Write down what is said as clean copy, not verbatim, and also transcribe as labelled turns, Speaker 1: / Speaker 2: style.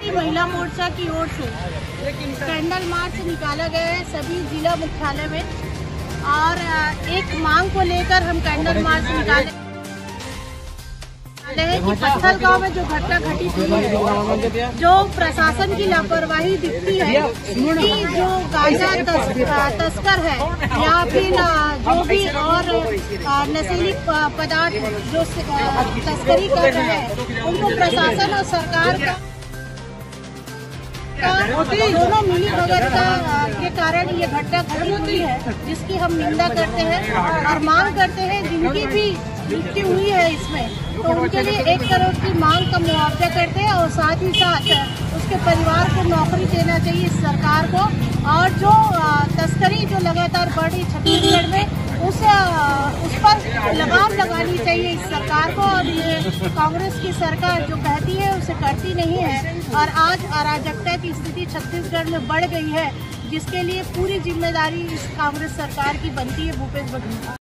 Speaker 1: महिला मोर्चा की ओर से कैंडल मार्च निकाला गया है सभी जिला मुख्यालय में और एक मांग को लेकर हम कैंडल मार्च निकाले हैं कि पत्थर गांव में जो घटना घटी थी, जो प्रशासन की लापरवाही दिखती है कि जो गांजा तस्कर है या फिर जो भी और नशीली पदार्थ जो तस्करी कर रहे हैं उनको प्रशासन और सरकार का दोनों मिली भगत के कारण ये घटना घटी हुई है, जिसकी हम निंदा करते हैं और मांग करते हैं जिनकी भी मृत्यु हुई है इसमें तो उनके लिए 1 करोड़ की मांग का मुआवजा करते हैं और साथ ही साथ उसके परिवार को नौकरी देना चाहिए इस सरकार को। और जो तस्करी जो लगातार बढ़ रही छत्तीसगढ़ में उस पर लगाम लगानी चाहिए इस सरकार को। और ये कांग्रेस की सरकार जो कहती है उसे करती नहीं है और आज अराजकता की स्थिति छत्तीसगढ़ में बढ़ गई है, जिसके लिए पूरी जिम्मेदारी इस कांग्रेस सरकार की बनती है भूपेश बघेल।